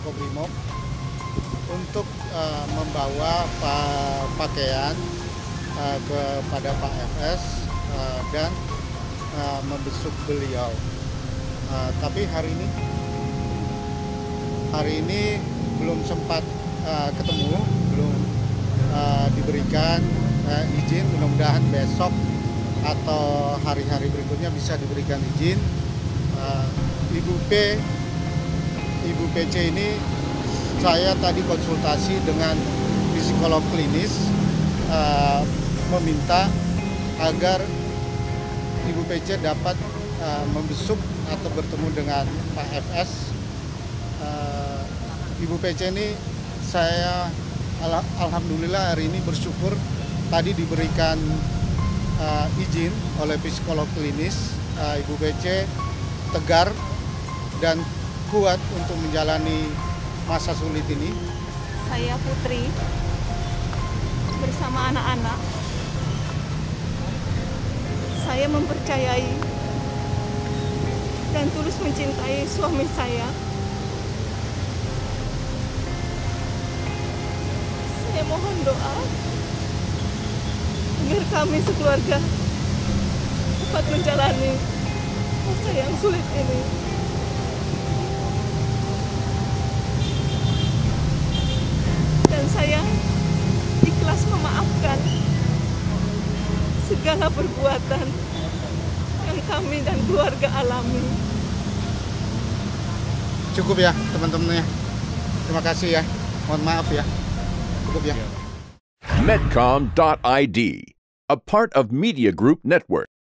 Makobrimob untuk membawa pakaian kepada Pak FS dan membesuk beliau. Tapi hari ini belum sempat ketemu, belum diberikan izin. Mudah-mudahan besok atau hari-hari berikutnya bisa diberikan izin. Ibu PC ini saya tadi konsultasi dengan psikolog klinis, meminta agar Ibu PC dapat membesuk atau bertemu dengan Pak FS. Ibu PC ini saya alhamdulillah hari ini bersyukur tadi diberikan izin oleh psikolog klinis. Ibu PC tegar dan kuat untuk menjalani masa sulit ini. Saya Putri bersama anak-anak. Saya mempercayai dan tulus mencintai suami saya. Saya mohon doa agar kami sekeluarga dapat menjalani masa yang sulit ini. Dan saya ikhlas memaafkan segala perbuatan yang kami dan keluarga alami. Cukup ya teman-temannya. Terima kasih ya. Mohon maaf ya. Cukup ya. Medcom.id, a part of Media Group Network.